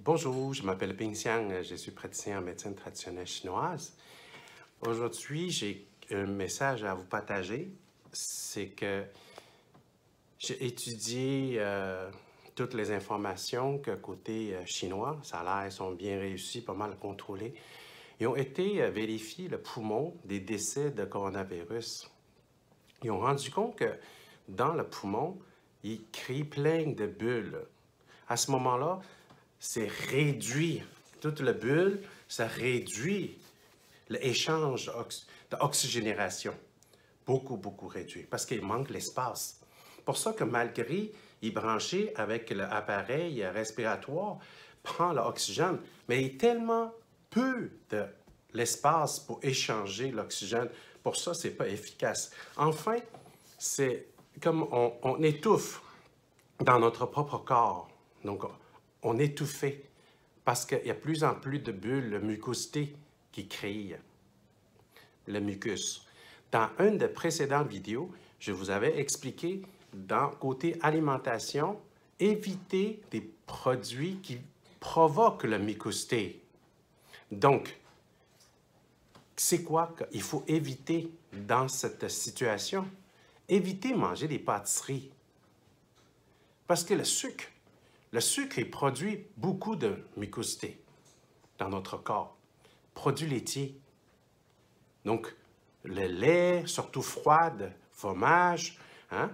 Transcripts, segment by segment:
Bonjour, je m'appelle Ping Xiang, je suis praticien en médecine traditionnelle chinoise. Aujourd'hui, j'ai un message à vous partager. C'est que j'ai étudié toutes les informations que côté chinois, ça a l'air, sont bien réussis, pas mal contrôlés. Ils ont été vérifier le poumon des décès de coronavirus. Ils ont rendu compte que dans le poumon, il crée plein de bulles. À ce moment-là, c'est réduit. Toute la bulle, ça réduit l'échange d'oxygénation. Beaucoup réduit, parce qu'il manque l'espace. Pour ça que malgré il est branché avec l'appareil respiratoire, prend l'oxygène, mais il y a tellement peu de l'espace pour échanger l'oxygène. Pour ça, ce n'est pas efficace. Enfin, c'est comme on étouffe dans notre propre corps. Donc, on est étouffé parce qu'il y a de plus en plus de bulles de mucosité qui créent le mucus. Dans une des précédentes vidéos, je vous avais expliqué, dans côté alimentation, éviter des produits qui provoquent la mucosité. Donc, c'est quoi qu'il faut éviter dans cette situation? Éviter de manger des pâtisseries. Parce que le sucre, il produit beaucoup de mucosité dans notre corps. Produits laitiers. Donc, le lait, surtout froide, fromage, hein?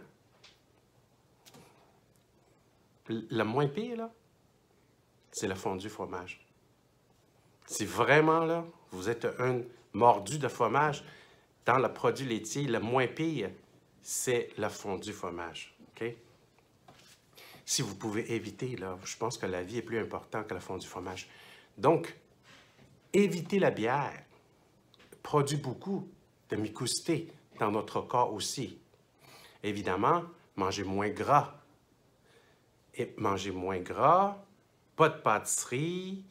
Le moins pire, là, c'est le fondu fromage. Si vraiment, là, vous êtes un mordu de fromage, dans le produit laitier, le moins pire, c'est le fondu fromage. OK? Si vous pouvez éviter, là, je pense que la vie est plus importante que le fondu fromage. Donc, évitez la bière. Produit beaucoup de mucosité dans notre corps aussi. Évidemment, mangez moins gras. Et mangez moins gras, pas de pâtisserie,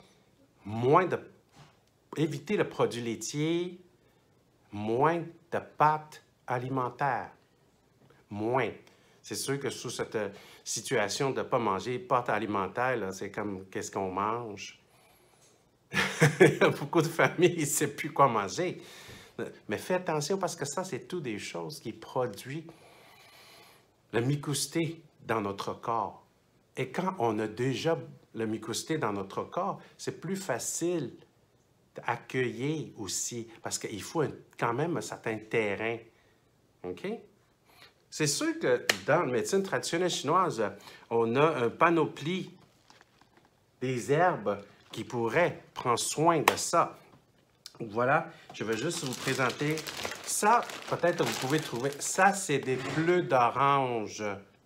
évitez le produit laitier, moins de pâtes alimentaires. Moins. C'est sûr que sous cette situation de ne pas manger pâtes alimentaires, c'est comme qu'est-ce qu'on mange. Il y a beaucoup de familles, ils ne savent plus quoi manger. Mais faites attention parce que ça, c'est tout des choses qui produisent la mucosité dans notre corps. Et quand on a déjà la mucosité dans notre corps, c'est plus facile d'accueillir aussi parce qu'il faut quand même un certain terrain. OK? C'est sûr que dans la médecine traditionnelle chinoise, on a un panoplie des herbes qui pourraient prendre soin de ça. Voilà, je vais juste vous présenter ça. Peut-être vous pouvez trouver. Ça, c'est des bleus d'orange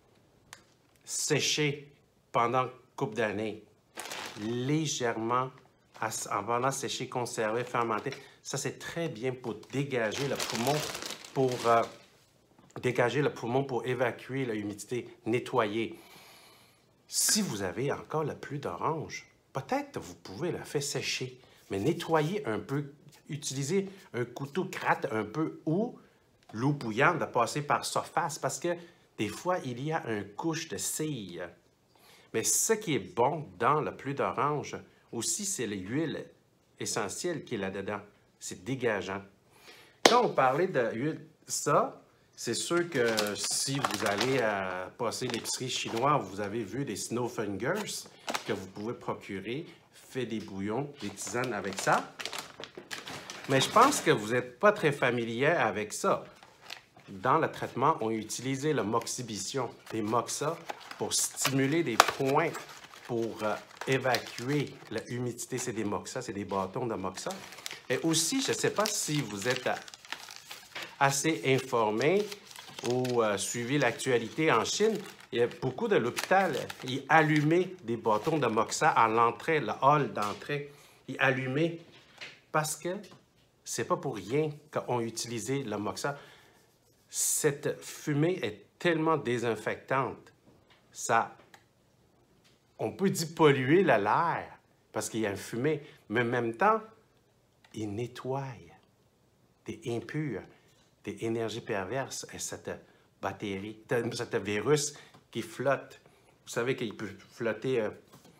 séchés pendant une couple d'années. Légèrement, en pendant séché, conservé, fermenté. Ça, c'est très bien pour dégager le poumon pour évacuer l'humidité, nettoyer. Si vous avez encore le plus d'orange, peut-être vous pouvez la faire sécher, mais nettoyer un peu, utiliser un couteau gratte un peu ou l'eau bouillante de passer par surface parce que des fois, il y a une couche de cire. Mais ce qui est bon dans le plus d'orange aussi, c'est l'huile essentielle qui est là-dedans. C'est dégageant. Quand on parlait d'huile, ça, c'est sûr que si vous allez passer l'épicerie chinoise, vous avez vu des snowfingers que vous pouvez procurer, fait des bouillons, des tisanes avec ça. Mais je pense que vous n'êtes pas très familier avec ça. Dans le traitement, on a utilisé le moxibution, des moxa, pour stimuler des points pour évacuer l'humidité. C'est des moxa, c'est des bâtons de moxa. Et aussi, je ne sais pas si vous êtes assez informé ou suivi l'actualité en Chine, il y a beaucoup de l'hôpital, ils allumaient des bâtons de moxa à l'entrée, le hall d'entrée. Ils allumaient parce que c'est pas pour rien qu'on utilisait le moxa. Cette fumée est tellement désinfectante. Ça, on peut dire polluer l'air parce qu'il y a une fumée, mais en même temps, il nettoie des impurs, des énergies perverses et cette bactérie, ce virus qui flotte. Vous savez qu'il peut flotter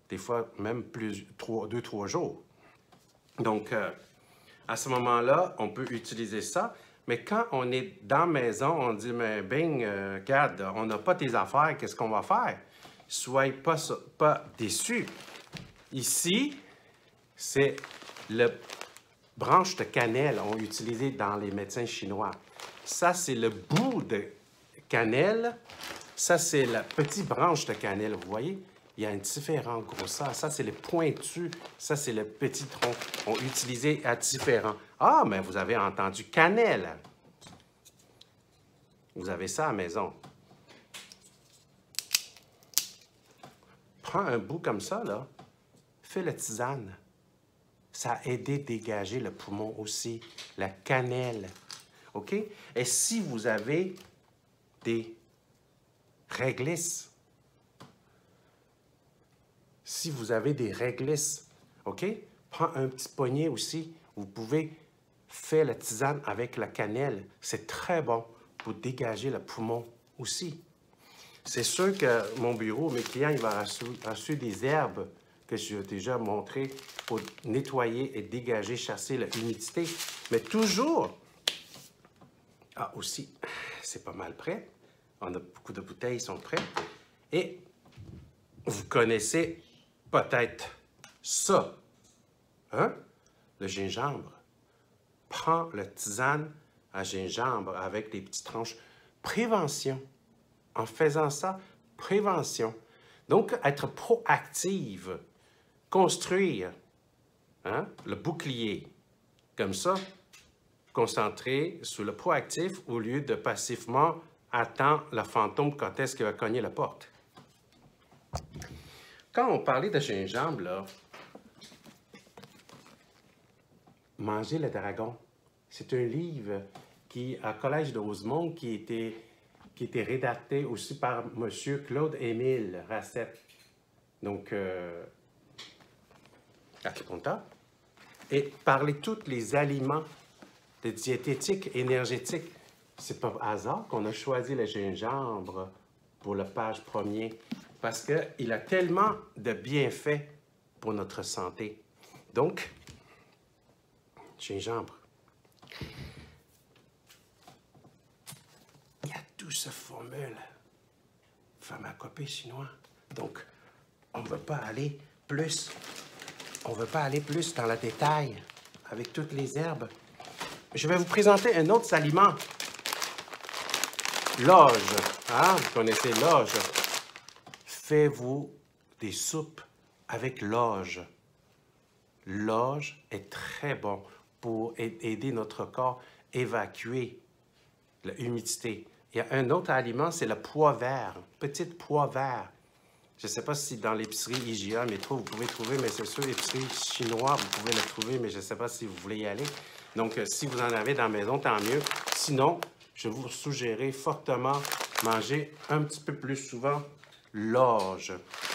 des fois même 2-3 jours. Donc, à ce moment-là, on peut utiliser ça. Mais quand on est dans la maison, on dit, mais Bing, regarde, on n'a pas tes affaires, qu'est-ce qu'on va faire? Soyez pas déçus. Ici, c'est le branche de cannelle, on utilisé dans les médecins chinois. Ça, c'est le bout de cannelle. Ça, c'est la petite branche de cannelle, vous voyez? Il y a une différente grosseur. Ça, c'est le pointu. Ça, c'est le petit tronc. On utilisait à différents. Ah, mais vous avez entendu cannelle. Vous avez ça à la maison. Prends un bout comme ça, là. Fais la tisane. Ça a aidé à dégager le poumon aussi. La cannelle. OK? Et si vous avez des réglisses, OK? Prends un petit poignet aussi. Vous pouvez faire la tisane avec la cannelle. C'est très bon pour dégager le poumon aussi. C'est sûr que mon bureau, mes clients, ils vont reçu des herbes que j'ai déjà montrées pour nettoyer et dégager, chasser l'humidité. Mais toujours, aussi, c'est pas mal prêt. On a beaucoup de bouteilles qui sont prêtes. Et vous connaissez peut-être ça, hein? Le gingembre. Prends le tisane à gingembre avec des petites tranches. Prévention. En faisant ça, prévention. Donc, être proactive. Construire le bouclier. Comme ça, concentrer sur le proactif au lieu de passivement attendre le fantôme quand est-ce qu'il va cogner la porte. Quand on parlait de gingembre, là, Manger le dragon, c'est un livre qui, à Collège de Rosemont, qui était rédacté aussi par M. Claude-Émile Racette, donc acupuncteur, et parler tous les aliments de diététique énergétique. C'est pas hasard qu'on a choisi le gingembre pour la page première, parce qu'il a tellement de bienfaits pour notre santé. Donc, gingembre. Il y a toute cette formule pharmacopée chinois. Donc, on ne veut pas aller plus. On ne veut pas aller plus dans le détail avec toutes les herbes. Je vais vous présenter un autre aliment. L'orge. Hein? Vous connaissez l'orge. Faites-vous des soupes avec l'orge. L'orge est très bon pour aider notre corps à évacuer l'humidité. Il y a un autre aliment, c'est le pois vert, petite pois vert. Je ne sais pas si dans l'épicerie IGA, métro, vous pouvez trouver, mais c'est sûr, l'épicerie chinoise, vous pouvez le trouver, mais je ne sais pas si vous voulez y aller. Donc, si vous en avez dans la maison, tant mieux. Sinon, je vous suggérerais fortement manger un petit peu plus souvent l'orge.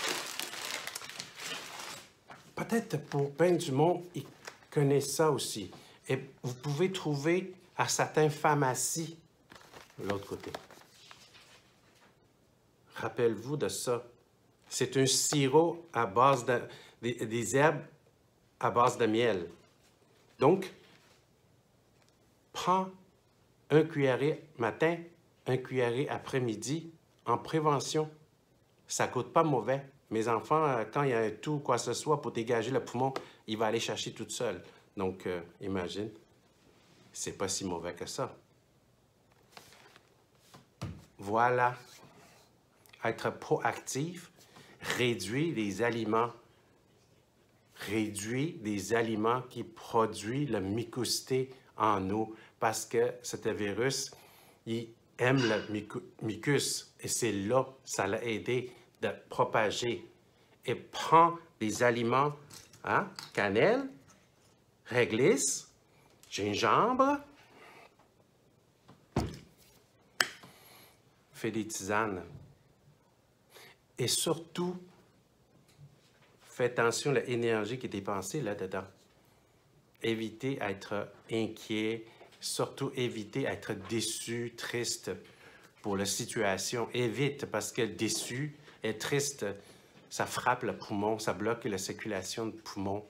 Peut-être pour ben du monde, ils connaissent ça aussi. Et vous pouvez trouver à certaines pharmacies de l'autre côté. Rappelez-vous de ça. C'est un sirop à base des herbes à base de miel. Donc, prends un cuillerée matin, un cuillerée après-midi en prévention. Ça ne coûte pas mauvais. Mes enfants, quand il y a un tout, quoi que ce soit, pour dégager le poumon, il va aller chercher toute seule. Donc, imagine, c'est pas si mauvais que ça. Voilà. Être proactif, réduire les aliments. Réduire les aliments qui produisent la mucosité en nous. Parce que ce virus, il aime le mucus. Et c'est là, ça l'a aidé de propager. Et prends des aliments, hein, cannelle, réglisse, gingembre, fais des tisanes. Et surtout, fais attention à l'énergie qui est dépensée là-dedans. Évitez d'être inquiet, surtout évitez d'être déçu, triste pour la situation. Évite, parce que déçu et triste, ça frappe le poumon, ça bloque la circulation du poumon.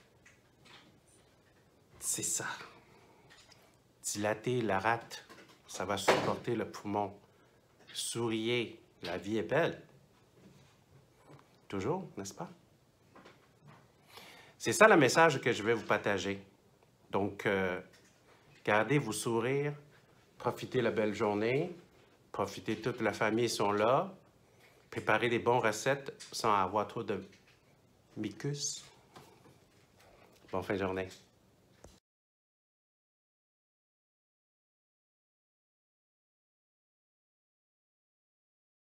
C'est ça. Dilater la rate, ça va supporter le poumon. Souriez, la vie est belle. Toujours, n'est-ce pas? C'est ça le message que je vais vous partager. Donc, gardez vos sourires, profitez de la belle journée, profitez, toute la famille sont là, préparez des bonnes recettes sans avoir trop de mucus. Bonne fin de journée.